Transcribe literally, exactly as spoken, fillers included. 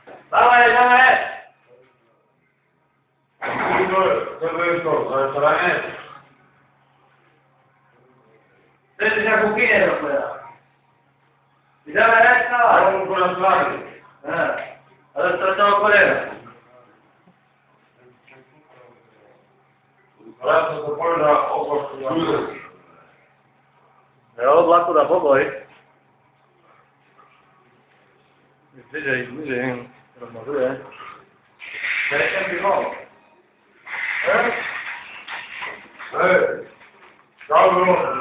Dawaj, dawaj! Co to jest to? Za restauranie? To jest na kupinie dopiero. I dawaj, dawaj, dawaj! Ale po raz lany. Ale to to kolega. Raz to polna obok. Jo, dlaku da poboj. Bliżej, bliżej. Rozmazuję. Dajcie mi go. Ej! Ej! Dał